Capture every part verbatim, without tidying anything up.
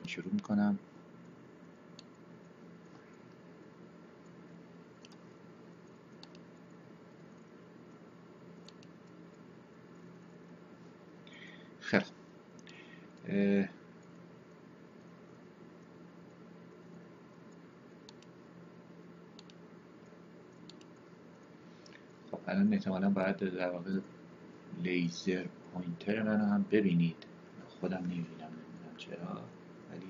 شروع میکنم. خیلی خب الان احتمالا باید در واقع لیزر پوینتر منو هم ببینید. خودم نمیبینم، نمیدونم چرا، ولی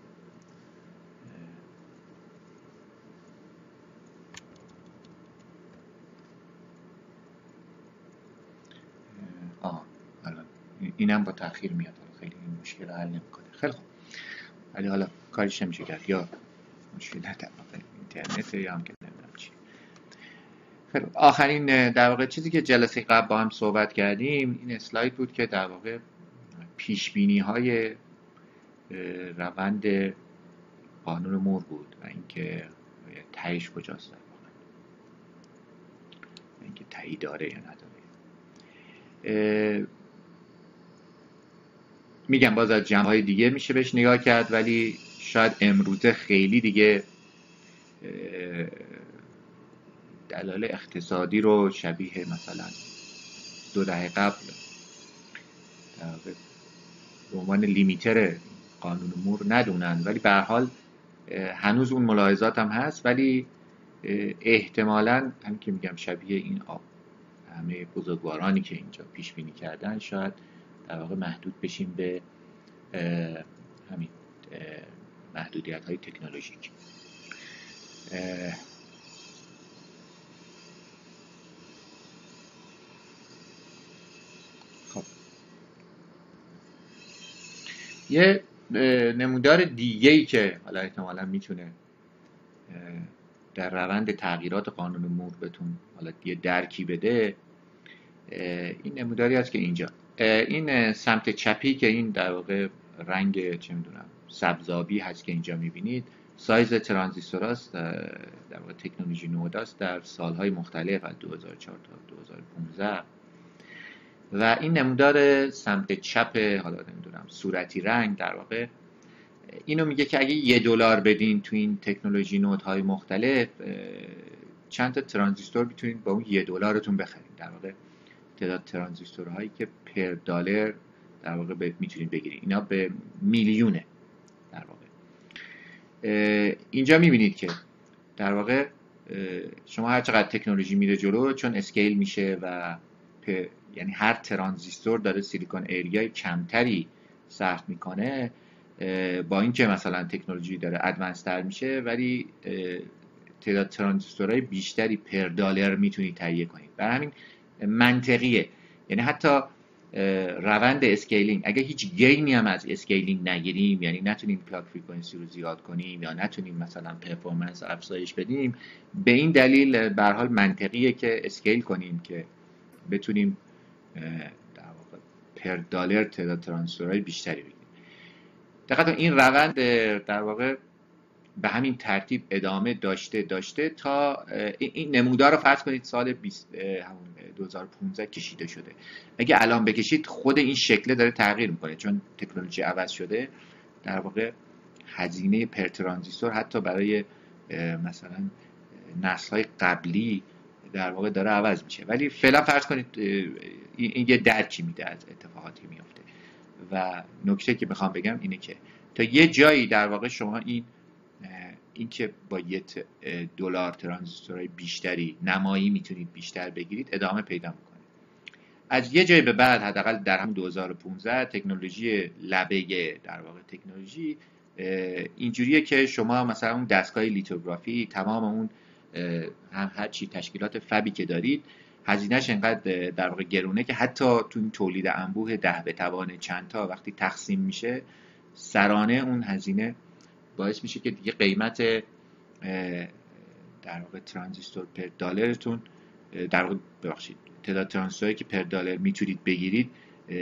آه الان اینم با تاخیر میاد، خیلی این مشکل رو حل نمیکنه. خیلی خوب، ولی حالا کاریش نمیشه کرد، یا مشکل در واقع اینترنت یا هم که نمیدونم چی. خیلی آخرین در واقع چیزی که جلسه قبل با هم صحبت کردیم این اسلاید بود که در واقع پیش بینی های روند قانون مور بود و اینکه تهش کجاست، در واقع اینکه تهی داره یا نداره. میگم باز از جنبه های دیگه میشه بهش نگاه کرد، ولی شاید امروزه خیلی دیگه دلایل اقتصادی رو شبیه مثلا دو دهه قبل به عنوان لیمیتر قانون مور ندونن، ولی به هر حال هنوز اون ملاحظات هم هست، ولی احتمالاً هم که میگم شبیه این آب همه بزرگوارانی که اینجا پیش بینی کردن شاید در واقع محدود بشیم به همین محدودیت های تکنولوژیک. خب یه نمودار دیگه‌ای که حالا احتمالاً میتونه در روند تغییرات قانون مور بهتون حالا یه درکی بده، این نموداری هست که اینجا این سمت چپی که این در واقع رنگ چه میدونم سبزابی هست که اینجا میبینید، سایز ترانزیستور است، در واقع تکنولوژی نود است در سالهای مختلف از دو هزار و چهار تا دو هزار و پانزده، و این نمودار سمت چپ حالا نمیدونم صورتی رنگ در واقع اینو میگه که اگه یه دلار بدین تو این تکنولوژی نودهای مختلف چند تا ترانزیستور میتونید با اون یه دلارتون بخرید. در واقع تعداد ترانزیستورهایی که پر دلار در واقع میتونید بگیرید، اینا به میلیونه در واقع. اینجا میبینید که در واقع شما هر چقدر تکنولوژی میره جلو چون اسکیل میشه و یعنی هر ترانزیستور داره سیلیکون ایریای کمتری سرف میکنه، با اینکه مثلا تکنولوژی داره ادوانس تر میشه ولی تعداد ترانزیستورهای بیشتری پر دلار میتونید تهیه کنید. برای همین منطقیه، یعنی حتی روند اسکیلینگ اگه هیچ گینی هم از اسکیلینگ نگیریم، یعنی نتونیم کلاک فریکانسی رو زیاد کنیم یا نتونیم مثلا پرفورمنس افزایش بدیم، به این دلیل به هر حال منطقیه که اسکیل کنیم که بتونیم در واقع پر دلار تعداد ترانزیستورهای بیشتری بگیریم. دقیقاً این روند در واقع به همین ترتیب ادامه داشته داشته تا این نمودار رو فرض کنید سال دو هزار و پانزده کشیده شده. اگه الان بکشید خود این شکل داره تغییر میکنه چون تکنولوژی عوض شده. در واقع هزینه پر ترانزیستور حتی برای مثلا نسل‌های قبلی در واقع داره عوض میشه، ولی فعلا فرض کنید این یه درکی میده از اتفاقاتی میفته. و نکته که میخوام بگم اینه که تا یه جایی در واقع شما این این که با یه دلار ترانزیستورهای بیشتری نمایی میتونید بیشتر بگیرید ادامه پیدا میکنه. از یه جایی به بعد حداقل در هم دو هزار و پانزده تکنولوژی لبه در واقع تکنولوژی اینجوریه که شما مثلا اون دستگاه لیتوگرافی تمام اون هم هر چی تشکیلات فبی که دارید هزینهش انقدر در واقع گرونه که حتی تو این تولید انبوه ده به توان چند تا وقتی تقسیم میشه سرانه اون هزینه باعث میشه که دیگه قیمت در واقع ترانزیستور پر دلارتون در واقع ببخشید تعداد ترانزیستوری که پر دلار میتونید بگیرید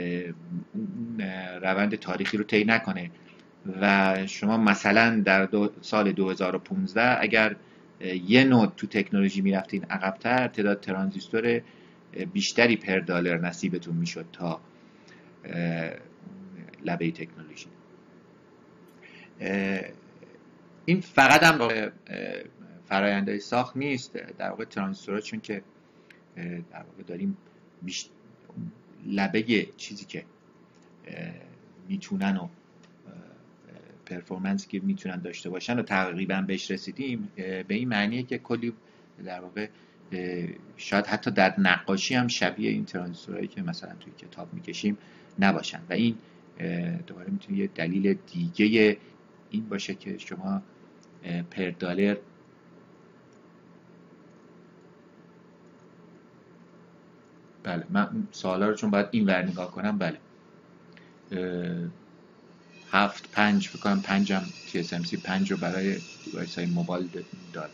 روند تاریخی رو طی نکنه و شما مثلا در دو سال دو هزار و پانزده اگر یه نود تو تکنولوژی میرفتین عقب‌تر تعداد ترانزیستور بیشتری پر دلار نصیبتون میشد تا لبه تکنولوژی. این فقط هم فرآیندهای ساخت نیست، در واقع ترانزیستورها چون که در واقع داریم بیشتر لبه چیزی که میتونن و پرفورمنسی که میتونن داشته باشن و تقریبا بهش رسیدیم، به این معنیه که کلی در واقع شاید حتی در نقاشی هم شبیه این ترانزیستورهایی که مثلا توی کتاب میکشیم نباشن و این دوباره میتونه یه دلیل دیگه این باشه که شما پر دلار بله من سوالا رو چون باید این ور نگاه کنم، بله هفت پنج فکر کنم پنجم تی اس ام سی پنج رو برای دیوایس های موبایل داره.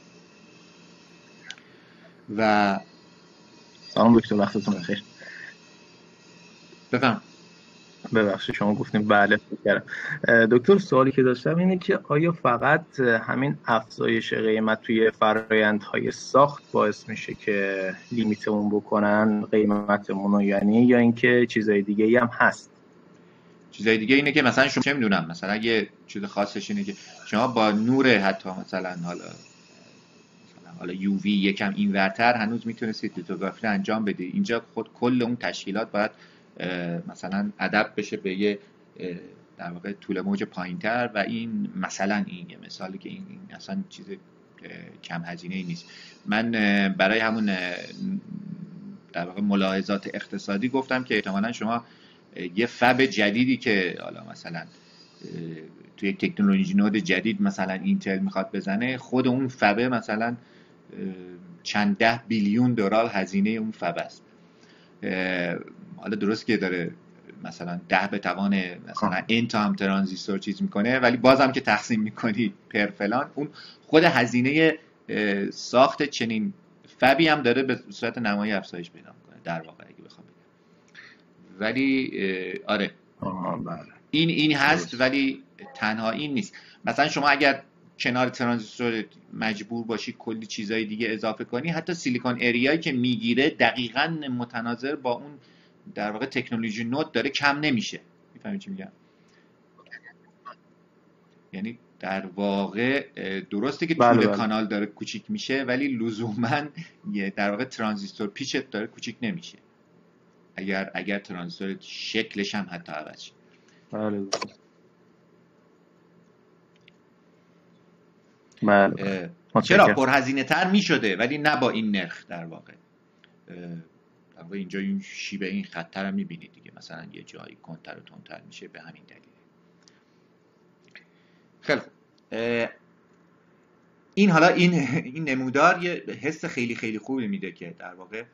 و سلام دکتر، وقتتون بخیر. بفهم. ببخشید شما گفتیم بله فکر دکتر، سوالی که داشتم اینه که آیا فقط همین افزایش قیمت توی فرآیندهای ساخت باعث میشه که لیمیتمون بکنن قیمتمون رو، یعنی یا اینکه چیزای دیگه ای هم هست؟ چیزای دیگه اینه که مثلا شما چه میدونم مثلا یه چیز خاصش اینه که شما با نور حتی مثلا حالا حالا یو وی یکم اینورتر هنوز میتونستید لیتوگرافی رو انجام بدید. اینجا خود کل اون تشکیلات باید مثلا ادپ بشه به یه در واقع طول موج پایینتر و این مثلا این یه مثالی که این, این اصلا چیز کم هزینه ای نیست. من برای همون در واقع ملاحظات اقتصادی گفتم که احتمالاً شما یه فب جدیدی که حالا مثلا توی تکنولوژی نود جدید مثلا اینتل میخواد بزنه، خود اون فب مثلا چند ده بیلیون دلار هزینه اون فب است. حالا درست که داره مثلا ده به توان مثلا این تا هم ترانزیستور چیز میکنه، ولی بازم که تقسیم میکنی پر فلان، اون خود هزینه ساخت چنین فبی هم داره به صورت نمایی افزایش پیدا میکنه در واقع اگه بخوام بگم. ولی آره این این هست، ولی تنها این نیست. مثلا شما اگر کنار ترانزیستور مجبور باشی کلی چیزای دیگه اضافه کنی، حتی سیلیکون اریایی که میگیره دقیقاً متناظر با اون در واقع تکنولوژی نود داره کم نمیشه. میفهمی چی میگم؟ یعنی در واقع درسته که طول کانال داره کوچیک میشه، ولی لزوماً در واقع ترانزیستور پیچت داره کوچیک نمیشه اگر اگر ترانزیستور شکلش هم حتی عوض شه. بله بله. چرا پرهزینه تر می شده ولی نه با این نرخ در واقع. در واقع اینجا این شیبه این خطر هم می بینید دیگه، مثلا یه جایی کنتر و تندتر میشه به همین دلیل. خیلی خوب، این حالا این این نمودار یه حس خیلی خیلی خوبی میده که در واقع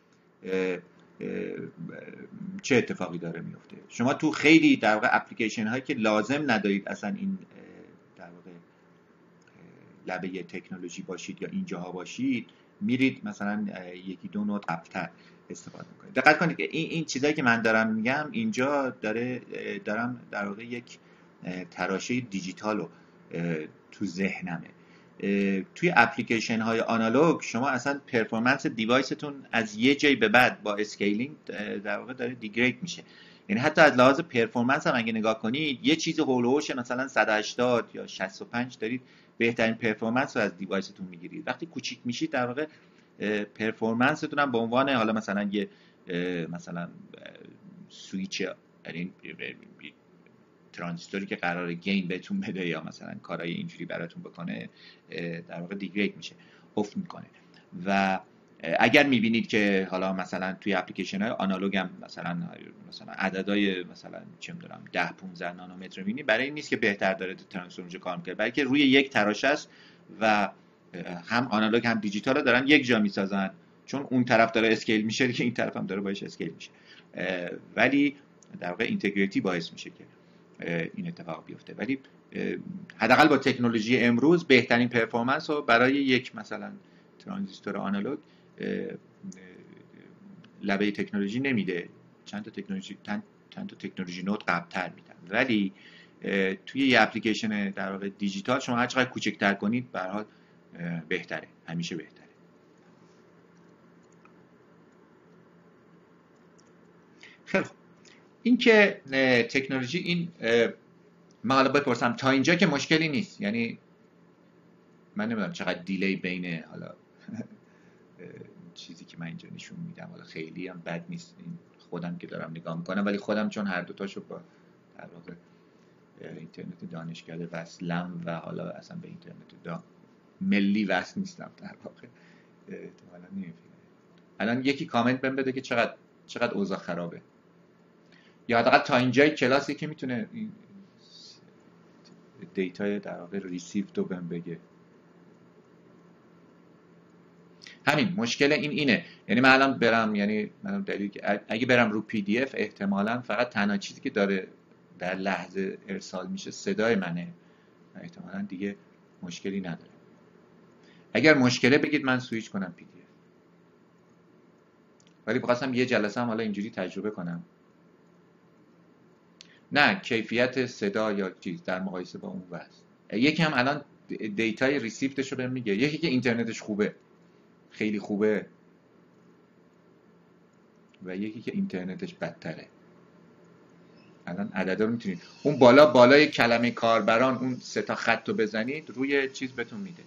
چه اتفاقی داره میفته. شما تو خیلی در واقع اپلیکیشن هایی که لازم ندارید اصلا این در واقع لبه تکنولوژی باشید یا اینجاها باشید، میرید مثلا یکی دو نوت قبل‌تر استفاده میکنید. دقت کنید که این این چیزایی که من دارم میگم اینجا داره دارم در واقع یک تراشه دیجیتال رو تو ذهنمه. توی اپلیکیشن های آنالوگ شما اصلا پرفورمنس دیوایستون از یه جای به بعد با اسکیلینگ در واقع داره دیگرید میشه. یعنی حتی از لحاظ پرفورمنس هم اگه نگاه کنید یه چیز هولوش مثلا صد و هشتاد یا شصت و پنج دارید بهترین پرفورمنس رو از دیوایستون میگیرید. وقتی کوچیک میشید در واقع پرفورمنستون هم به عنوان حالا مثلا یه مثلا سویچ، یعنی ترانزیستوری که قراره گین بهتون بده یا مثلا کارهای اینجوری براتون بکنه در واقع دیگرید میشه، افت میکنه. و اگر میبینید که حالا مثلا توی اپلیکیشن های آنالوگ هم مثلا مثلا عددهای مثلا چه میدونم ده پانزده نانومتر میبینید، برای این نیست که بهتر داره ترانزیستور اونجا کار میکنه، بلکه روی یک تراشه است و هم آنالوگ هم دیجیتال رو دارن یک جا میسازن، چون اون طرف داره اسکیل میشه که این طرف هم داره باهاش اسکیل میشه، ولی در واقع اینتگریتی باعث میشه که این اتفاق بیفته. ولی حداقل با تکنولوژی امروز بهترین پرفورمنس رو برای یک مثلا ترانزیستور آنالوگ لبه تکنولوژی نمیده، چند تا تکنولوژی چند تا تکنولوژی نود قبل‌تر میدن، ولی توی یه اپلیکیشن در واقع دیجیتال شما هر چقدر کوچکتر کنید به هر حال بهتره، همیشه بهتره. خیلی خوب، این که تکنولوژی این من حالا بپرسم تا اینجا که مشکلی نیست، یعنی من نمیدونم چقدر دیلی بین حالا چیزی که من اینجا نشون میدم حالا خیلی هم بد نیست، این خودم که دارم نگاه میکنم، ولی خودم چون هر دوتاشو با در واقع اینترنت دانشکده وصلم و حالا اصلا به اینترنت دا ملی وصل نیستم در واقع احتمالاً نمیفهمم. الان یکی کامنت بهم بده که چقدر چقدر اوضاع خرابه، یا حداقل تا اینجای کلاسی که میتونه این دیتای در واقع ریسیوت رو بهم بگه. همین مشکل این اینه، یعنی من الان برم، یعنی من دلیل که اگه برم رو پی دی اف احتمالاً فقط تنها چیزی که داره در لحظه ارسال میشه صدای منه، احتمالاً دیگه مشکلی نداره. اگر مشکله بگید من سویچ کنم پی دی اف. ولی بخواستم یه جلسه هم حالا اینجوری تجربه کنم، نه کیفیت صدا یا چیز در مقایسه با اون واسه. یکی هم الان دیتای ریسیوتش رو بهم میگه، یکی که اینترنتش خوبه خیلی خوبه و یکی که اینترنتش بدتره. الان عددا رو میتونید اون بالا بالای کلمه کاربران اون سه تا خط رو بزنید روی چیز بهتون میده،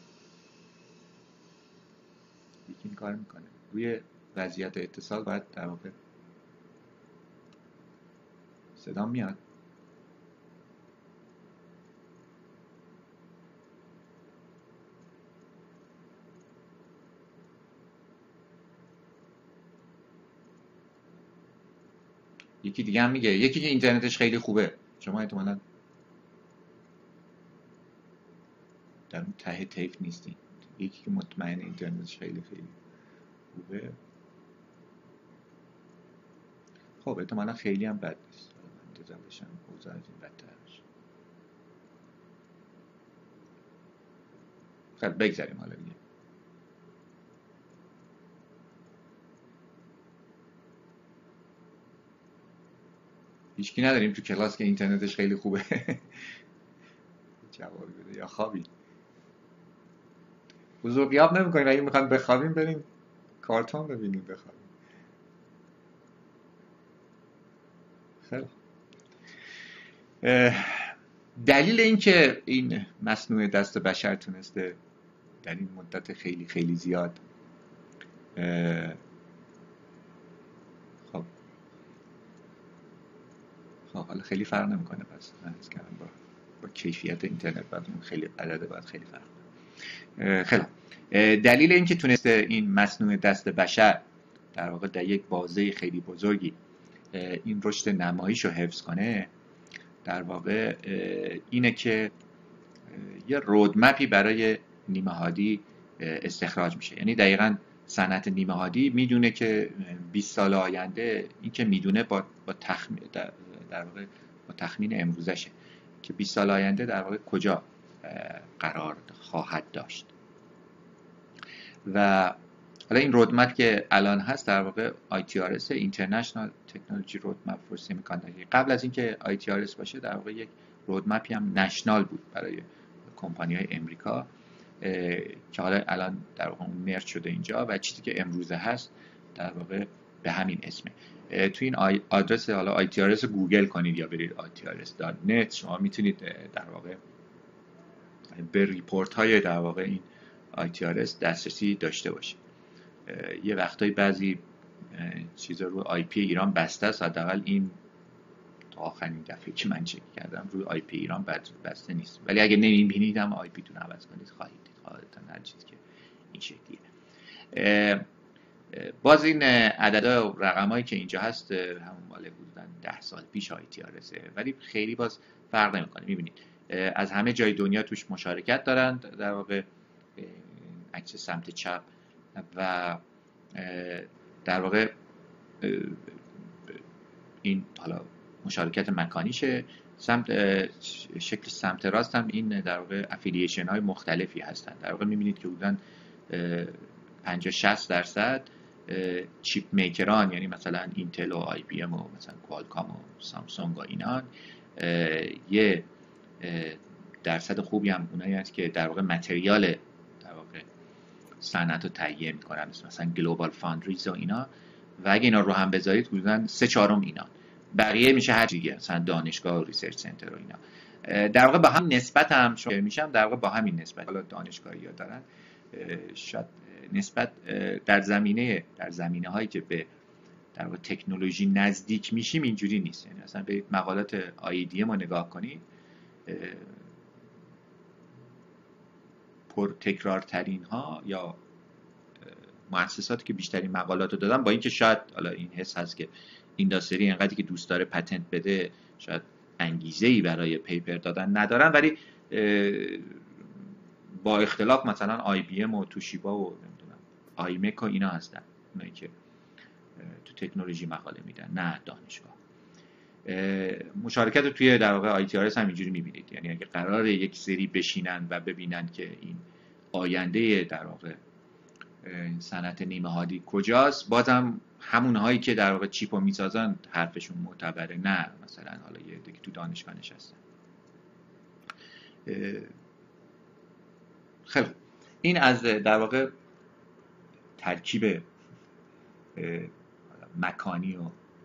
یکی این کار میکنه روی وضعیت اتصال. باید در واقع صدا میاد، یکی دیگه هم میگه یکی که اینترنتش خیلی خوبه. شما احتمالاً در اون ته طیف نیستین. یکی که مطمئن اینترنتش خیلی خیلی خوبه، خب احتمالاً خیلی هم بد نیست. انتظار بشم اوضاع از این بدتر بشه. خب بگذاریم حالا دیگه. هیچکی نداریم تو کلاس که اینترنتش خیلی خوبه جوابی بده یا خوابی؟ حضور غیاب نمی‌کنیم، اگه میخوایم بخوابیم بریم کارتون ببینیم بخوابیم. خیلی دلیل این که این مصنوع دست بشر تونسته در این مدت خیلی خیلی زیاد خب خب حالا خیلی فرق نمیکنه، پس من حس کردم با با کیفیت اینترنت بعد اون خیلی عدد باید خیلی فرق کنه. خیلی دلیل این که تونسته این مصنوع دست بشر در واقع در یک بازه خیلی بزرگی این رشد نمایش رو حفظ کنه در واقع اینه که یه رودمپی برای نیمه هادی استخراج میشه. یعنی دقیقاً صنعت نیمه هادی میدونه که بیست سال آینده، این که میدونه با با تخمین در, در واقع با تخمین امروزشه که بیست سال آینده در واقع کجا قرار خواهد داشت. و حالا این رودمپ که الان هست در واقع آی تی آر اس International Technology Roadmap for Semiconductor. قبل از اینکه آی تی آر اس باشه در واقع یک رودمپی هم نشنال بود برای کمپانی‌های امریکا که حالا الان در واقع اون مرج شده اینجا و چیزی که امروزه هست در واقع به همین اسمه. تو این آدرس حالا آی تی آر اس گوگل کنید یا برید آی تی آر اس دات نت شما میتونید در واقع به ریپورت های در واقع این آی تی آر اس دسترسی داشته باشید. یه وقتایی بعضی چیزا رو آی پی ایران بسته است، حداقل این تا آخرین دفعه که من چک کردم روی آی پی ایران بسته نیست، ولی اگه نمیبینید هم آی پی تون عوض کنید خواهید دید غالبا هر چیزی که این شکلیه. باز این عددا و رقمایی که اینجا هست همون مال بودن ده سال پیش آی تی آر اس، ولی خیلی باز فرق نمیکنه. میبینید از همه جای دنیا توش مشارکت دارند در واقع عکس سمت چپ و در واقع این حالا مشارکت مکانیشه. سمت شکل سمت راست هم این در واقع افیلیشن های مختلفی هستن. در واقع میبینید که حدوداً پنجاه شصت درصد چیپ میکران، یعنی مثلا اینتل و آی بی ام و مثلا کوالکام و سامسونگ و اینان، یه درصد خوبی هم اونایی هست که در واقع متریال در واقع صنعت رو تهیه میکنن، مثلا گلوبال فاندریز و اینا، و اگه اینا رو هم بذارید حدوداً سه چهارم اینا، بقیه میشه هر چیزی، مثلا دانشگاه و ریسرچ سنتر و اینا. در واقع با هم نسبت هم شما میشم در واقع با همین نسبت حالا دانشگاهی ها دارن شاید نسبت در زمینه در زمینه هایی که به در واقع تکنولوژی نزدیک میشیم اینجوری نیست. یعنی مثلا به مقالات آی دی ما نگاه کنید، پر تکرار ترین ها یا مؤسساتی که بیشترین مقالات رو دادن، با اینکه شاید حالا این حس هست که اینداستری انقدری که دوست داره پتنت بده شاید انگیزه‌ای برای پیپر دادن ندارن، ولی با اختلاف مثلا آی بی ام و توشیبا و نمیدونم آیمک و اینا هستن اونایی که تو تکنولوژی مقاله میدن، نه دانشگاه. مشارکت رو توی در واقع آی تی آر اس هم اینجوری میبینید، یعنی اگه قراره یک سری بشینن و ببینن که این آینده در واقع صنعت نیمه هادی کجاست، بازم همون هایی که در واقع چیپو میسازن حرفشون معتبره، نه مثلا حالا یه دیگه تو دانشگاه نشستن. خیلی این از در واقع ترکیب مکانی و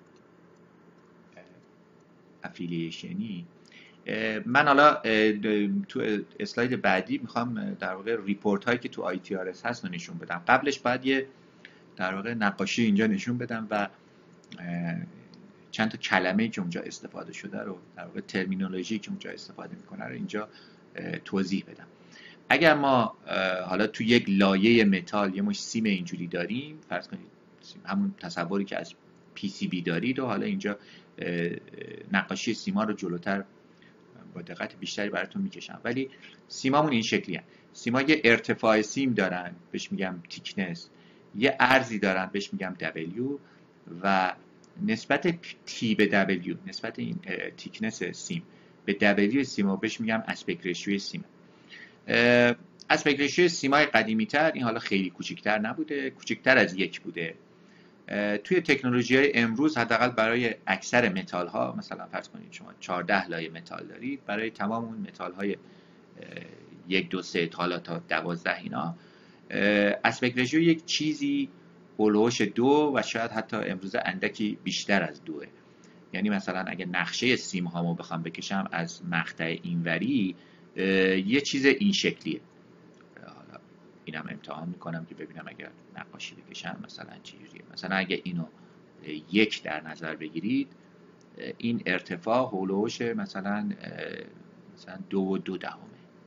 افیلیشنی. من حالا تو اسلاید بعدی میخوام در واقع ریپورت هایی که تو آی تی آر اس هست رو نشون بدم. قبلش باید یه در واقع نقاشی اینجا نشون بدم و چند تا کلمه که اونجا استفاده شده رو در واقع ترمینولوژی که اونجا استفاده میکنه رو اینجا توضیح بدم. اگر ما حالا تو یک لایه متال یه مش سیم اینجوری داریم، فرض کنید همون تصوری که از پی سی بی دارید و حالا اینجا نقاشی سیما رو جلوتر با دقت بیشتری براتون میکشم، ولی سیمامون این شکلی هست. سیما یه ارتفاع سیم دارن بهش میگم تیکنس، یه عرضی دارن بهش میگم دبلیو و نسبت تی به دبلیو، نسبت این تیکنس سیم به دبلیو سیما بهش میگم اسپکت ریشیو سیم. اسپکت ریشیو سیمای قدیمی تر این حالا خیلی کوچیک‌تر نبوده، کوچیک‌تر از یک بوده. توی تکنولوژی‌های امروز حداقل برای اکثر متال ها، مثلا فرض کنید شما چهارده لایه متال دارید، برای تمام اون متال های یک دو سه تا تا دوازده اینا اسپکت ریشیو یک چیزی هولوش دو و شاید حتی امروز اندکی بیشتر از دوه. یعنی مثلا اگه نقشه سیم هامو بخوام بکشم از مقطع اینوری یه چیز این شکلیه. حالا اینم امتحان میکنم که ببینم اگر نقاشی بکشم مثلا چجوریه. مثلا اگه اینو یک در نظر بگیرید، این ارتفاع هولوش مثلا مثلا دو و دو دهمه.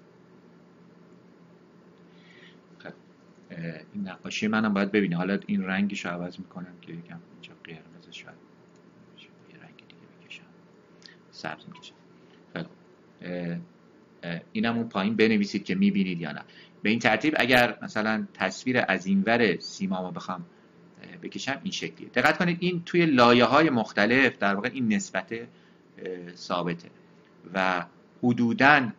خب این نقاشی منم باید ببینه. حالا این رنگش رو عوض میکنم که یکم اینجا قرمز شاید یه رنگ دیگه بکشم، سبز میکشم. خب اینم اون پایین بنویسید که میبینید یا نه. به این ترتیب اگر مثلا تصویر از اینور سیمامو بخوام بکشم این شکلیه. دقت کنید این توی لایه های مختلف در واقع این نسبت ثابته و حدوداً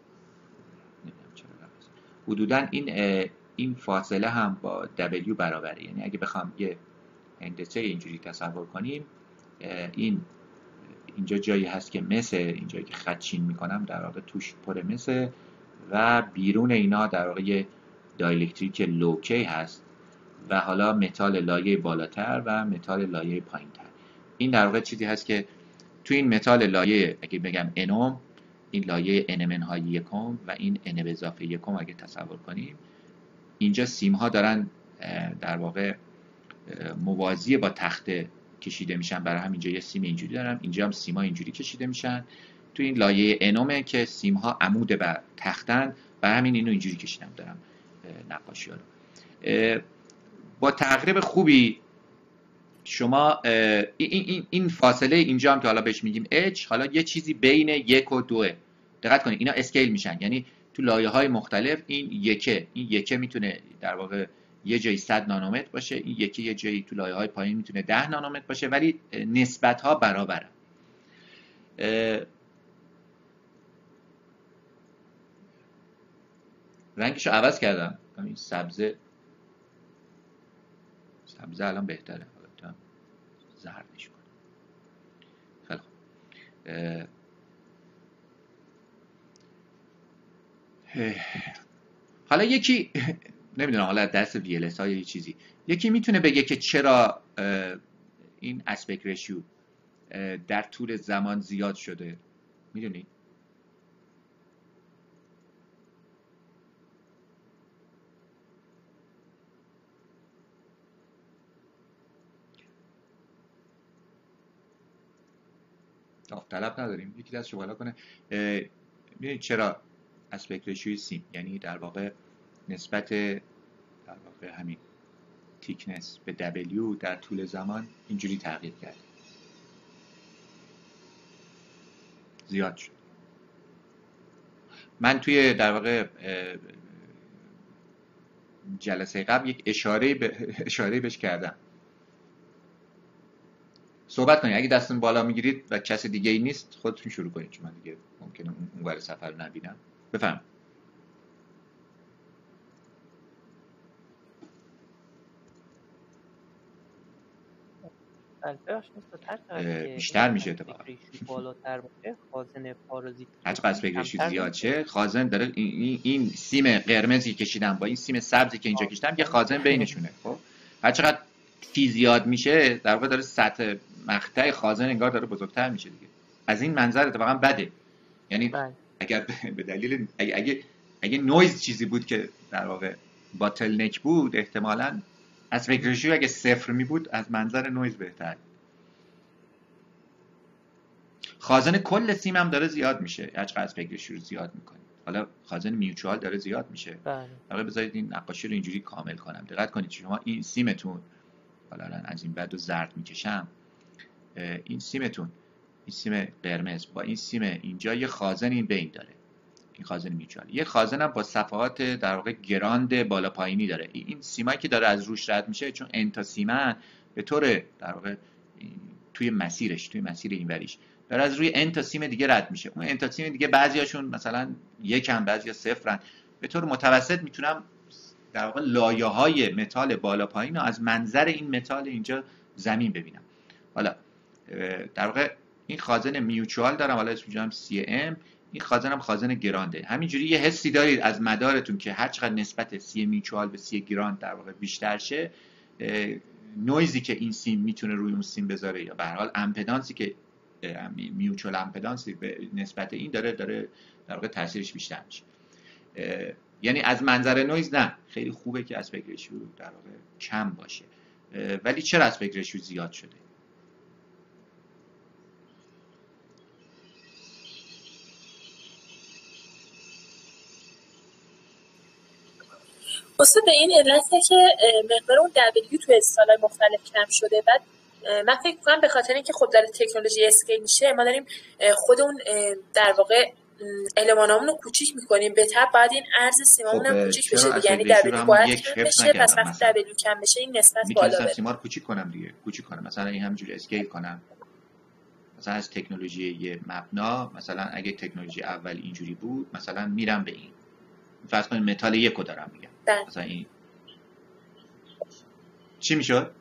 حدوداً این این فاصله هم با دبلیو برابره. یعنی اگه بخوام یه هندسه اینجوری تصور کنیم، این اینجا جایی هست که مس، اینجایی که خط چین میکنم در واقع توش پر مس و بیرون اینا در واقع یه دایلکتریک لوکی هست و حالا متال لایه بالاتر و متال لایه پایینتر. این در واقع چیزی هست که تو این متال لایه اگه بگم انوم، این لایه انمن های یکم و این ان به اضافه یکم اگه تصور کنیم، اینجا سیم ها دارن در واقع موازی با تخته کشیده میشن. برای همین اینجا یه سیم اینجوری دارم، اینجا هم سیما اینجوری کشیده میشن. تو این لایه انومه که سیم ها عمود بر تختن، برای همین اینو اینجوری کشیدم دارم نقاشی ها رو. با تقریب خوبی شما این این فاصله اینجا هم که حالا بهش میگیم اچ، حالا یه چیزی بین یک و دوه. دقت کنید اینا اسکیل میشن، یعنی تو لایه های مختلف این یکه این یکه میتونه در واقع یه جایی صد نانومتر باشه، این یکی یه جایی تو لایه های پایین میتونه ده نانومتر باشه، ولی نسبت ها برابره. رنگشو عوض کردم، این سبزه سبزه الان بهتره، حالا زردش کنم. خیلی خوب. حالا یکی نمیدونم، حالا دست وی ال اس های یه چیزی، یکی میتونه بگه که چرا این اسپکت ریشیو در طول زمان زیاد شده. میدونید طلب نداریم. یکی دستشو بالا کنه. ببینید چرا اسپکت ریشیوی سیم، یعنی در واقع نسبت در واقع همین تیکنس به دبلیو در طول زمان اینجوری تغییر کرد، زیاد شد. من توی در واقع جلسه قبل یک اشاره به اشاره بهش کردم. صحبت کنید. اگه دستون بالا میگیرید و کسی دیگه ای نیست خودتون شروع کنید، چون من دیگه ممکنه اون ور سفر رو نبینم. بفهم. بیشتر میشه اتفاقا. بالاتر باشه خازن پارازیت هر چقدر اسپکت ریشیو زیاد شه خازن داره. این, این سیم قرمزی کشیدم با این سیم سبزی که اینجا کشیدم یه خازن بینشونه. خب هر چقدر تی زیاد میشه در واقع داره سطح مقطع خازن انگار داره بزرگتر میشه دیگه. از این منظر اتفاقا بده. یعنی بله. اگر به دلیل اگه اگه اگه نویز چیزی بود که در واقع باتل نک بود، احتمالاً اسپکت ریشیو اگه صفر می بود از منظر نویز بهتر. خازن کل سیم هم داره زیاد میشه هر چقدر اسپکت ریشیو رو زیاد میکنید. حالا خازن میوچوال داره زیاد میشه. بله. حالا بذارید این نقاشی رو اینجوری کامل کنم. دقت کنید شما این سیمتون، حالا الان از این بعد رو زرد میکشم، این سیمتون، این سیم قرمز با این سیم اینجا یه خازن این بین داره، این خازن میوچوال. یه خازن هم با صفحات در واقع گراند بالا پایینی داره. این سیمایی که داره از روش رد میشه چون انتا سیمن به طور در واقع توی مسیرش، توی مسیر اینوریش داره از روی انتا سیم دیگه رد میشه. اون انتا سیم دیگه بعضیاشون مثلا یکم، بعضیا صفرن. به طور متوسط میتونم در واقع لایه‌های متال بالا پایین رو از منظر این متال اینجا زمین ببینم. حالا در واقع این خازن میوچوال دارم، حالا اسمش هم سی ام. این خازن هم خازن گرانده. همینجوری یه حسی دارید از مدارتون که هر چقدر نسبت سی میوچوال به سی گراند در واقع بیشتر شه، نویزی که این سیم میتونه روی اون سیم بذاره یا به هر حال امپدانسی که میوچوال امپدانسی به نسبت این داره داره در واقع تاثیرش بیشتر میشه. یعنی از منظر نویز نه، خیلی خوبه که اسپکت ریشیو در واقع کم باشه. ولی چرا اسپکت ریشیو زیاد شده؟ واسه به این علته که مقدار اون دبلیو تو استایل مختلف کم شده. بعد من فکر می‌کنم به خاطر اینکه خود داره تکنولوژی اسکیل میشه، ما داریم خود اون در واقع المانامون رو کوچیک می‌کنیم. به طب باید این عرض سیمامون هم کوچیک بشه دیگه، یعنی دبلیو باید کم بشه. پس وقتی دبلیو کم بشه این نسبت بالا بره. سیما رو کوچیک کنم دیگه، کوچیک کنم. مثلا این همینجوری اسکیل کنم. مثلا از تکنولوژی یه مبنا، مثلا اگه تکنولوژی اول اینجوری بود، مثلا میرم به این. فرض کنید متال یکو دارم میگم. بله. مثلا این چی میشد؟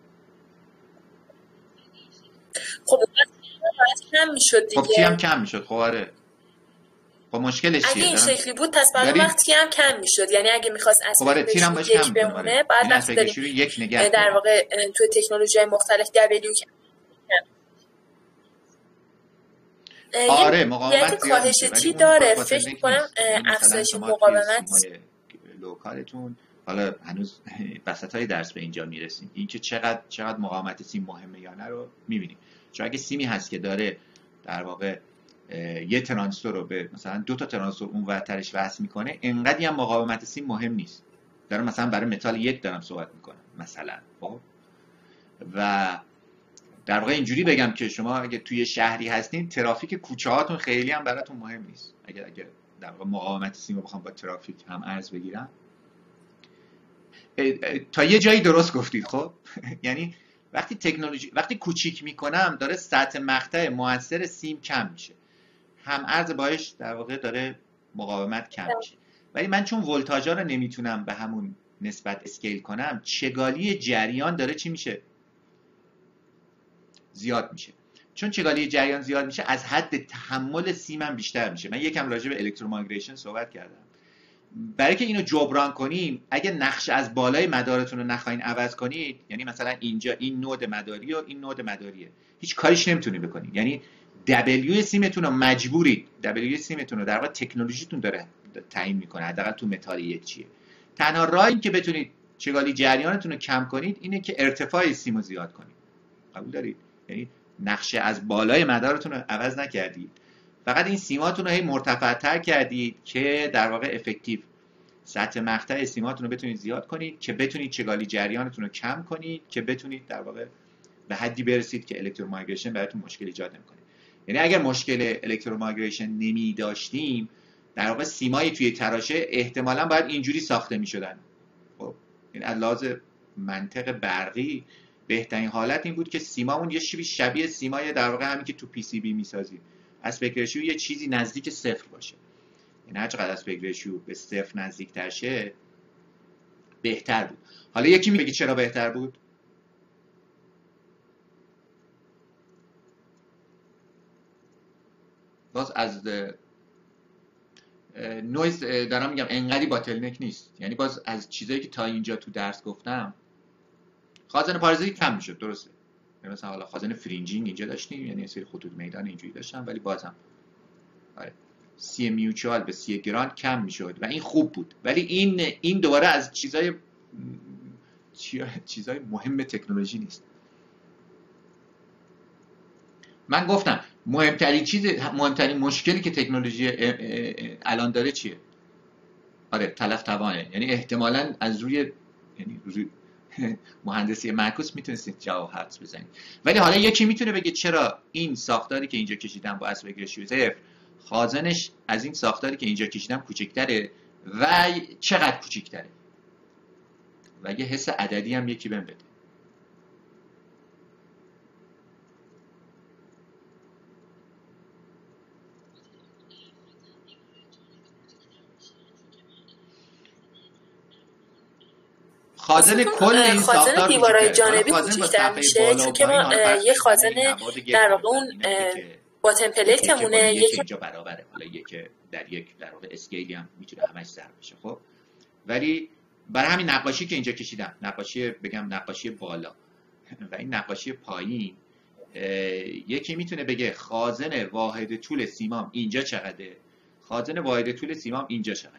خب کم میشد دیگه. خب تی هم کم میشد. خب آره. خب مشکلش چیه؟ اگه این شکلی بود پس بعد وقتی هم کم میشد. یعنی اگه می‌خواست اصلا خب تی هم باش کم بمونه، بعد وقتی داریم یک نگه در واقع تو تکنولوژی مختلف دبلیو کم. آره مقاومت کاهش تی داره. فکر می‌کنم افزایش مقاومت لوکالتون. حالا هنوز وسطای درس به اینجا میرسیم، اینکه چقدر چقدر مقاومت سیم مهمه یا نه رو می‌بینیم. چون اگه سیمی هست که داره در واقع یه ترانزیستور رو به مثلا دو تا ترانزیستور اون ورترش وصل میکنه، انقدی هم مقاومت سیم مهم نیست. دارم مثلا برای متال یک دارم صحبت میکنم مثلا. خب و در واقع اینجوری بگم که شما اگه توی شهری هستین، ترافیک کوچه هاتون خیلی هم براتون مهم نیست. اگه اگه در واقع مقاومت سیم رو بخوام با ترافیک هم ارز بگیرم، تا یه جایی درست گفتید. خب یعنی وقتی تکنولوژی وقتی کوچیک میکنم، داره سطح مقطع موثر سیم کم میشه، هم ارز باهاش در واقع داره مقاومت کم میشه. ولی من چون ولتاژا رو نمیتونم به همون نسبت اسکیل کنم، چگالی جریان داره چی میشه؟ زیاد میشه. چون چگالی جریان زیاد میشه، از حد تحمل سیمم بیشتر میشه. من یکم راجع به الکترومایگریشن صحبت کردم. برای که اینو جبران کنیم، اگه نقش از بالای مدارتون رو نخواین عوض کنید، یعنی مثلا اینجا این نود مداری و این نود مداریه، هیچ کاریش نمیتونید بکنید. یعنی دبلیو سیمتون رو مجبورید، دبلیو سیمتون رو در واقع تکنولوژیتون داره تعیین میکنه حداقل تو متال یک چیه. تنها راهی که بتونید چگالی جریانتون رو کم کنید اینه که ارتفاع سیم رو زیاد کنید. قبول دارید؟ یعنی نقشه از بالای مدارتون رو عوض نکردید، فقط این سیماتون رو هی مرتفع‌تر کردید که در واقع افکتیو سطح مقطع سیماتون رو بتونید زیاد کنید که بتونید چگالی جریانتون رو کم کنید که بتونید در واقع به حدی برسید که الکترومایگریشن براتون مشکل ایجاد نمی‌کنه. یعنی اگر مشکل الکترومایگریشن نمی داشتیم، در واقع سیمای توی تراشه احتمالاً باید اینجوری ساخته می‌شدن. خب این از لحاظ منطق برقی بهترین حالت این بود که سیمامون یه شبیه شبیه سیمای در واقع همین که تو پی سی بی می‌سازیم، اسپکت رشیو یه چیزی نزدیک صفر باشه. یعنی هر چقدر اسپکت رشیو به صفر نزدیک‌تر شه بهتر بود. حالا یکی میگه چرا بهتر بود؟ باز از نویز دارم میگم انقدی باتلنک نیست. یعنی باز از چیزایی که تا اینجا تو درس گفتم خازن پارازیتی کم میشد، درسته؟ مثلا حالا خازن فرینجینگ اینجا داشتیم، یعنی یه سری خطوط میدان اینجوری داشتم، ولی بازم آره سی میوچوال به سی گراند کم میشد و این خوب بود. ولی این این دوباره از چیزای چیزای مهم تکنولوژی نیست. من گفتم مهمترین چیز، مهمترین مشکلی که تکنولوژی الان داره چیه؟ آره تلف توانه. یعنی احتمالاً از روی یعنی روی مهندسی معکوس میتونستید جواب حدس بزنید. ولی حالا یکی میتونه بگه چرا این ساختاری که اینجا کشیدم با اسپکت رشیو صفر خازنش از این ساختاری که اینجا کشیدم کوچکتره و چقدر کوچکتره؟ و یه حس عددی هم یکی بهم بده. خازن کل این خازن دیوارهای جانبی کوچیک‌تر میشه، چون که ما یه خازن در واقع اون باتن پلیتمونه یکی اینجا برابره، حالا یک در یک در واقع اسکیلی هم میتونه همش ضرب بشه. خب ولی برای همین نقاشی که اینجا کشیدم، نقاشی بگم نقاشی بالا و این نقاشی پایین، یکی میتونه بگه خازن واحد طول سیمام اینجا چقدره، خازن واحد طول سیمام اینجا چقدره.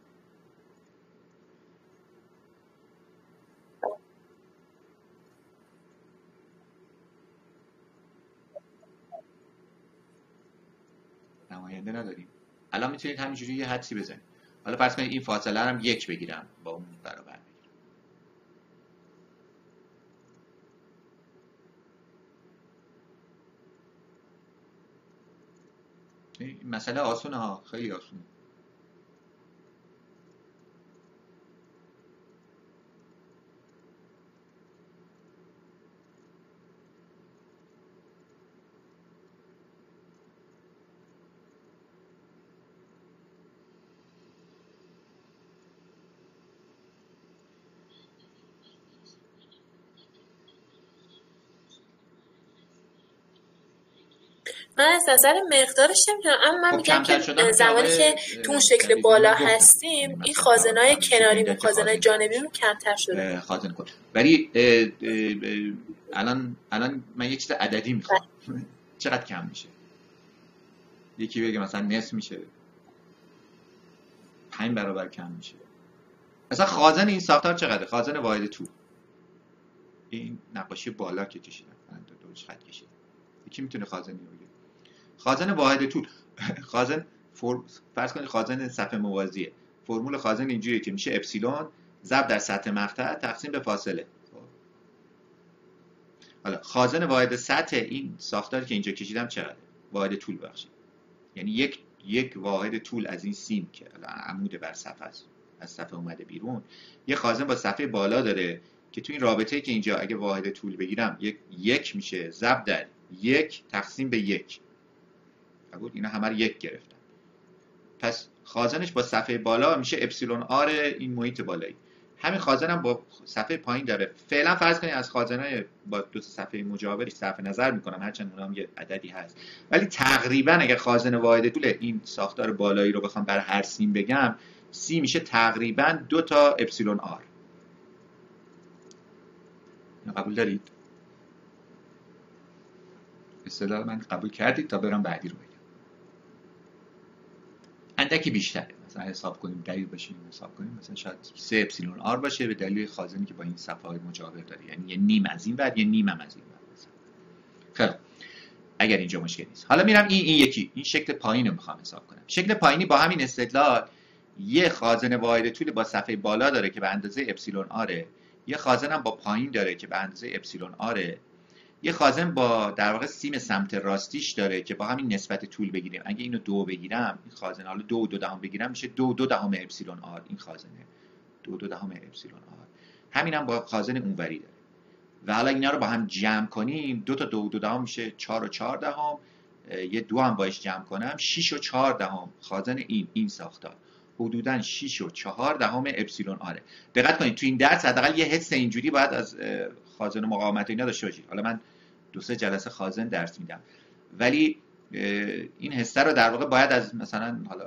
نماینده نداریم. الان میتونید همینجوری یه حدسی بزنید. حالا فرض کنید این فاصله رو هم یک بگیرم با اون برابر بگیرم. این مسئله آسونه ها، خیلی آسونه. من از نظر مقدارش نمیدونم، اما من میگم که زمانی که تو اون شکل بالا هستیم این خازنای کناری و خازنای جانبیمون کمتر شده. خازن کن. ولی الان الان من یه چیز عددی میخوام. چقدر کم میشه؟ یکی بگه مثلا نصف میشه، پنج برابر کم میشه. مثلا خازن این ساختار چقدره؟ خازن واحد طول. این نقاشی بالا که کشیدم، من دو دوش خط کشیدم. یکی میتونه خازن بگه؟ خازن واحد طول، خازن فرم فرض کنید خازن صفحه موازیه. فرمول خازن اینجوریه که میشه اپسیلون ضرب در سطح مقطع تقسیم به فاصله. حالا خازن واحد سطح این ساختاری که اینجا کشیدم چقدره؟ واحد طول بخشید. یعنی یک یک واحد طول از این سیم که عمود بر صفحه است، از صفحه اومده بیرون، یه خازن با صفحه بالا داره که تو این رابطه که اینجا اگه واحد طول بگیرم یک یک میشه ضرب در یک تقسیم به یک. قبول؟ اینا همه رو یک گرفتن. پس خازنش با صفحه بالا میشه اپسیلون آر این محیط بالایی. همین خازن هم با صفحه پایین داره. فعلا فرض کنید از خازنای با دو صفحه مجاورش صرف نظر میکنم، هرچند اونها هم یه عددی هست، ولی تقریبا اگر خازن واحد طول این ساختار بالایی رو بخوام برای هر سیم بگم، سی میشه تقریبا دو تا اپسیلون آر. قبول دارید؟ اصطلاح من قبول کردید تا برام بعدی رو بگم. اندکی بیشتره، مثلا حساب کنیم دلیل باشیم حساب کنیم مثلا شاید سه اپسیلون آر باشه به دلیل خازنی که با این صفحه های مجاور داره، یعنی یه نیم از این ور یه نیم هم از این ور. خیلی اگر اینجا مشکل نیست. حالا میرم این این یکی این شکل پایین رو میخوام حساب کنم. شکل پایینی با همین استدلال یه خازن واحد طول با صفحه بالا داره که به اندازه اپسیلون آره، یه خازن هم با پایین داره که به اندازه اپسیلون آره، یه خازن با در واقع سیم سمت راستیش داره که با همین نسبت طول بگیریم. اگه اینو دو بگیرم این خازن، حالا دو و دو دهم بگیرم میشه دو و دو دهم اپسیلون آر. این خازنه دو و دو دهم اپسیلون آر. همین هم با خازن اونوری داره و حالا اینا رو با هم جمع کنیم دو تا دو و دو دهم میشه چهار و چهار دهم، یه دو هم باش جمع کنم شش و چهار دهم خازن این این ساختار حدوداً شش و چهار دهم اپسیلون آره. دقت کنید تو این درس حداقل یه حس اینجوری باید از خازن و مقاومت اینا داشته باشید. حالا من دو سه جلسه خازن درس میدم ولی این حسه رو در واقع باید از مثلا حالا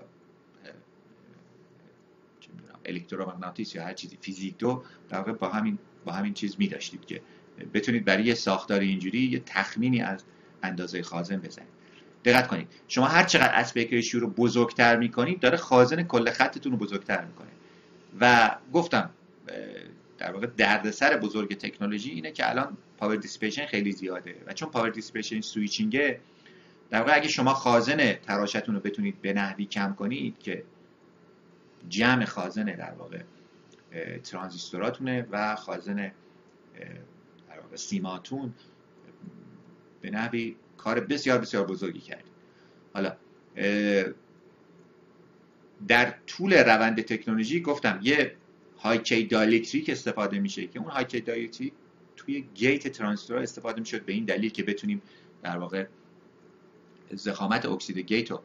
چه میدونم الکترومغناطیس یا هر چیزی فیزیک دو در واقع با همین با همین چیز می‌داشتید که بتونید برای یه ساختار اینجوری یه تخمینی از اندازه خازن بزنید. دقت کنید شما هر چقدر اسپکت ریشیو رو بزرگتر میکنید داره خازن کل خطتون رو بزرگتر میکنه و گفتم در واقع دردسر بزرگ تکنولوژی اینه که الان پاور دیسیپیشن خیلی زیاده و چون پاور دیسیپیشن سویچینگه در واقع اگه شما خازن تراشتون رو بتونید به نحوی کم کنید که جمع خازن در واقع ترانزیستوراتونه و خازن در واقع سیماتون به نحوی کار بسیار بسیار بزرگی کرد. حالا در طول روند تکنولوژی گفتم یه های کی دایلکتریک استفاده میشه که اون های کی دایلکتریک توی گیت ترانزیستور استفاده میشه به این دلیل که بتونیم در واقع ضخامت اکسید گیت رو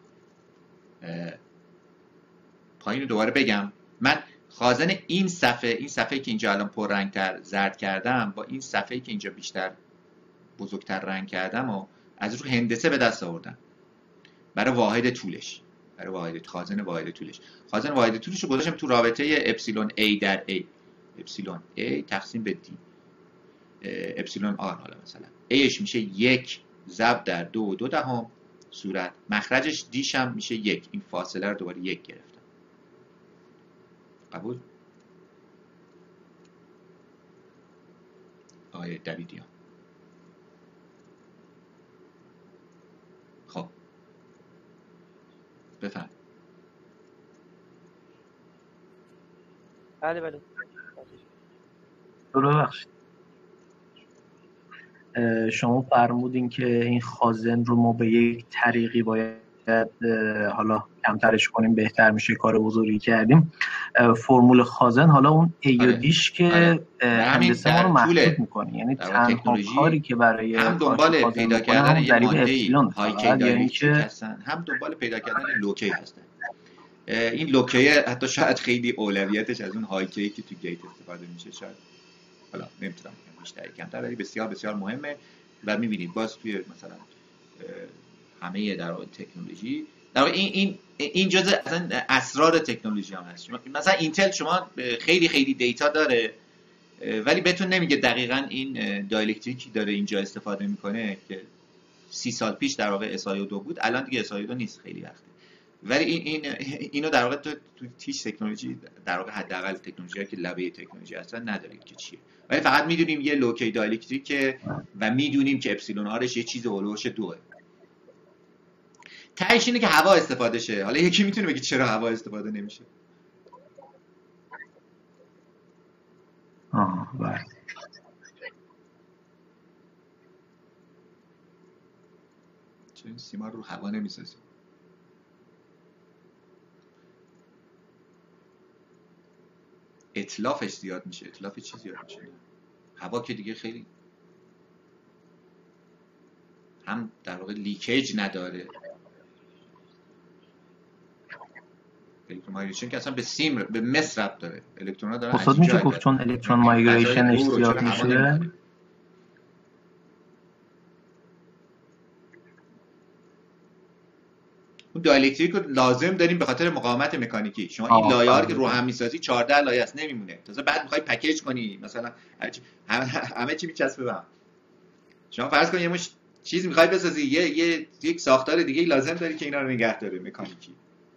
پایین رو دوباره بگم. من خازن این صفحه این صفحه که اینجا الان پر رنگ تر زرد کردم با این صفحه که اینجا بیشتر بزرگتر رنگ کردم و از رو هندسه به دست آوردم برای واحد طولش، برای واحد خازن واحد طولش. خازن واحد طولش رو گذاشتم تو رابطه اپسیلون A در A، اپسیلون A تقسیم به D اپسیلون R. حالا مثلا Aش میشه یک ضرب در دو و دو دهم صورت، مخرجش دیش هم میشه یک. این فاصله رو دوباره یک گرفتم. قبول؟ آقای دویدیان. خب بفهم. بله بله درو بخشید. شما فرمودین که این خازن رو ما به یک طریقی باید حالا کمترش کنیم بهتر میشه، کار بزرگی کردیم. فرمول خازن حالا اون ای و دیش که هندسه ما رو محدود میکنه، یعنی تنها کاری که برای هم دنبال پیدا کردن یه ماده های کی دایلکتریک هستن، هم دنبال پیدا کردن لوکی هستن. این لوکی حتی شاید خیلی اولویتش از اون های کی که تو گیت استفاده میشه شاید، حالا نمیتونم بیشتر کمتر، ولی بسیار بسیار مهمه. و میبینید باز توی مثلا همه در واقع تکنولوژی در واقع این این این جزء اصلا اسرار تکنولوژی هم هست. مثلا اینتل شما خیلی خیلی دیتا داره ولی بهتون نمیگه دقیقاً این دایلکتریکی داره اینجا استفاده میکنه که سی سال پیش در واقع اس آی او دو بود، الان دیگه اس آی او دو نیست خیلی وقته. ولی این این اینو در واقع تو تو تیش تکنولوژی در واقع حداقل تکنولوژی‌ها که لبه تکنولوژی هستن نداریم که چیه، ولی فقط میدونیم یه لوکی دایلکتریکه و میدونیم که اپسیلون آرش یه چیز هولوش دوه. تهش اینه که هوا استفاده شه. حالا یکی میتونه بگه چرا هوا استفاده نمیشه؟ آه بله. چون سیما رو هوا نمیسازیم. اتلافش زیاد میشه. اتلاف چی زیاد میشه؟ هوا که دیگه خیلی هم در واقع لیکیج نداره. الکترون مایگریشن که اصلا به سیم به مس ربط داره. الکترون‌ها دارن استاد میشه گفت چون الکترون مایگریشنش زیاد میشه. اون دایلکتریک رو لازم داریم به خاطر مقاومت مکانیکی. شما این لایه‌ها رو که رو هم می‌سازی چهارده لایه است نمیمونه. تازه بعد می‌خوای پکیج کنی مثلا همه همه چی میچسبه به هم. شما فرض کن یه مش چیز می‌خوای بسازی یه یه یک ساختار دیگه لازم داری که اینا رو نگه داره مکانیکی.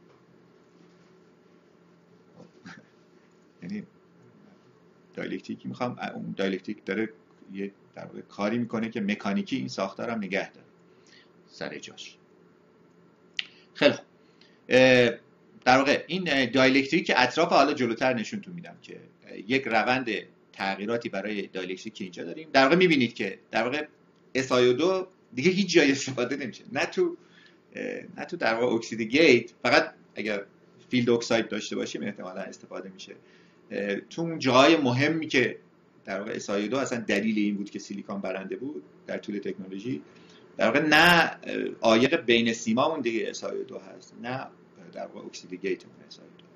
یعنی دایلکتریکی می‌خوام اون دایلکتریک داره یه در واقع کاری می‌کنه که مکانیکی این ساختار هم نگه داره. سر جاش. خیلی خوب، در واقع این دایلکتریک اطراف حالا جلوتر نشونتون میدم که یک روند تغییراتی برای دایلکتریک که اینجا داریم. در واقع میبینید که در واقع اس آی او دو دیگه هیچ جای استفاده نمیشه، نه تو نه تو در واقع اکسید گیت، فقط اگر فیلد اکساید داشته باشیم احتمالا استفاده میشه. تو اون جاهای مهمی که در واقع اس آی او دو اصلا دلیل این بود که سیلیکون برنده بود در طول تکنولوژی، در واقع نه عایق بین سیمامون دیگه اس آی او دو هست، نه در واقع اکسید گیتمون اس آی او دو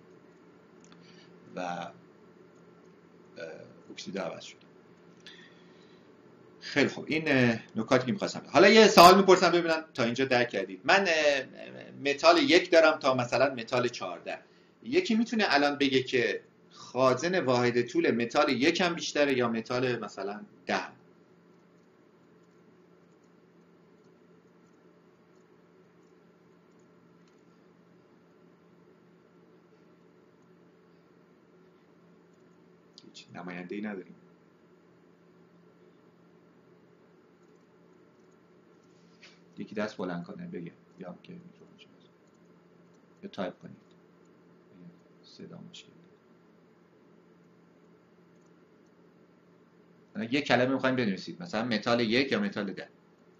و اکسید عوض شد. خیلی خوب، این نکاتی که می‌خواستم. حالا یه سوال می‌پرسم ببینم تا اینجا درک کردید. من متال یک دارم تا مثلا متال چهارده. یکی میتونه الان بگه که خازن واحد طول متال یک هم بیشتره یا متال مثلا ده؟ هیچ نماینده ای نداریم. یکی دست بلند کنه بگه، یا که میکروفون شما یا تایپ کنید. صدا مشکل داره. یک کلمه میخوایم بنویسید، مثلا متال یک یا متال ده.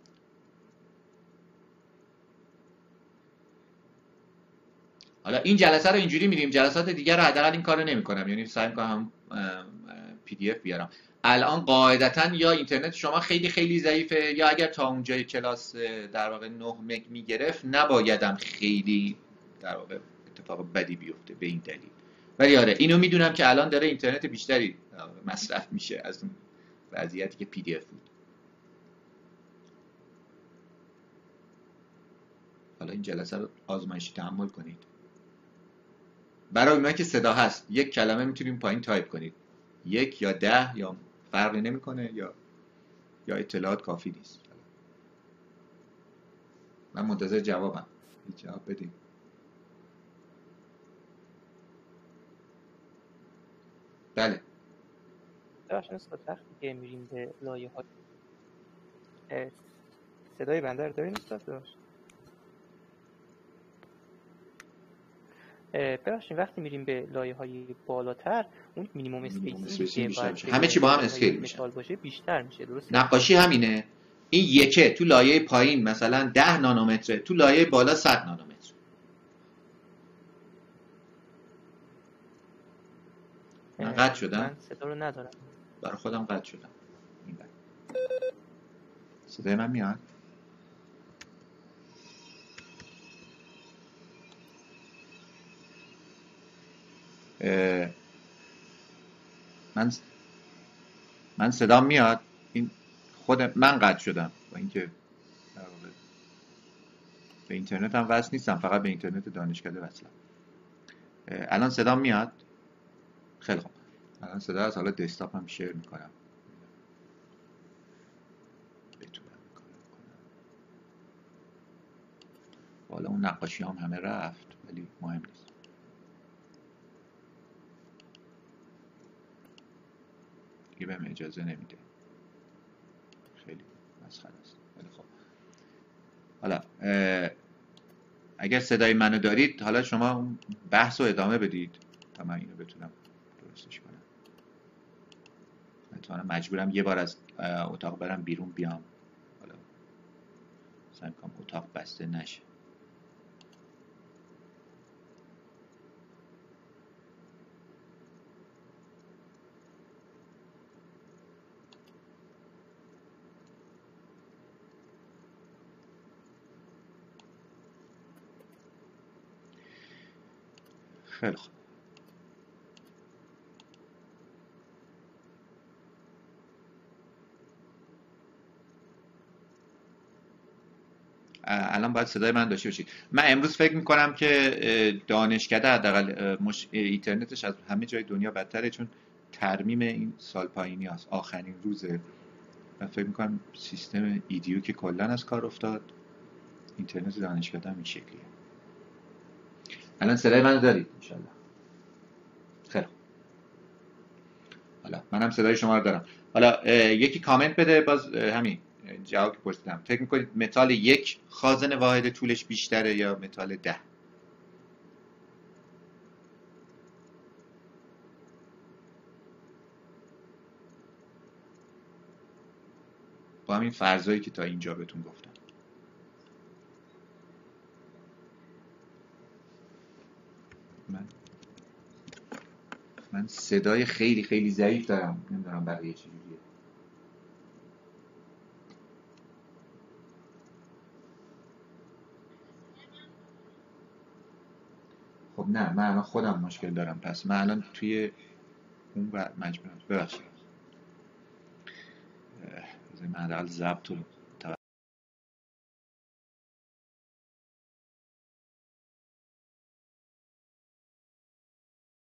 حالا این جلسه رو اینجوری میریم، جلسات دیگر رو حداقل این کارو نمی‌کنم، یعنی سعی می‌کنم پی دی اف بیارم. الان قاعدتاً یا اینترنت شما خیلی خیلی ضعیفه، یا اگر تا اونجای کلاس در واقع نه مگ میگرفت نبایدم خیلی در واقع اتفاق بدی بیفته به این دلیل. ولی آره اینو میدونم که الان داره اینترنت بیشتری مصرف میشه از اون وضعیتی که پی دی اف بود. حالا این جلسه رو آزمایشی تحمل کنید. برای اونایی که صدا هست یک کلمه میتونیم پایین تایپ کنید، یک یا ده یا فرقی نمیکنه، یا یا اطلاعات کافی نیست. من منتظر جوابم، جواب بدید. بله بخشن استاد وقتی که میریم به لایه های صدای بنده رو دارین استاد؟ داشت ببخشید وقتی میریم به لایه های بالاتر اون مینیمم اسپیسینگ که باید همه چی با هم اسکیل میشه، باشه بیشتر میشه. درسته؟ نقاشی همینه. این یکه تو لایه پایین مثلا ده نانومتره، تو لایه بالا صد نانومتر. من قطع شدم. من صدا رو ندارم. برای خودم قطع شدم. این بر. صدای من میاد؟ من من صدام میاد. این خود من قطع شدم با اینکه در واقع به اینترنت هم وصل نیستم، فقط به اینترنت دانشکده وصلم. الان صدام میاد؟ خیلی خوب. الان صدا از حالا دسکتاپ هم شیر میکنم بتونم کار کنم. حالا اون نقاشی هم همه رفت ولی مهم نیست. دیگه بهم اجازه نمیده، خیلی مسخره است. ولی خب حالا اگر صدای منو دارید حالا شما اون بحث رو ادامه بدید تا من اینو بتونم درستش کنم. مثلا مجبورم یه بار از اتاق برم بیرون بیام، حالا سعی کنم اتاق بسته نشه. خیلی خوب. الان باید صدای من داشته باشید. من امروز فکر میکنم که دانشکده حداقل مش... اینترنتش از همه جای دنیا بدتره، چون ترمیم این سال پایینی هست، آخرین روزه. من فکر میکنم سیستم ایدیو که کلا از کار افتاد، اینترنت دانشکده هم این شکلیه. الان صدای منو دارید انشالله؟ خیلی خوب. حالا منم صدای شما رو دارم. حالا یکی کامنت بده، باز همین جواب پرسیدم فکر میکنید متال یک خازن واحد طولش بیشتره یا متال ده؟ با همین فرضایی که تا اینجا بهتون گفتم. من من صدای خیلی خیلی ضعیف دارم، نمیدونم بقیه چجوریه. خب نه من الان خودم مشکل دارم، پس من الان توی اون مجموعه ببخشید من حداقل ضبط رو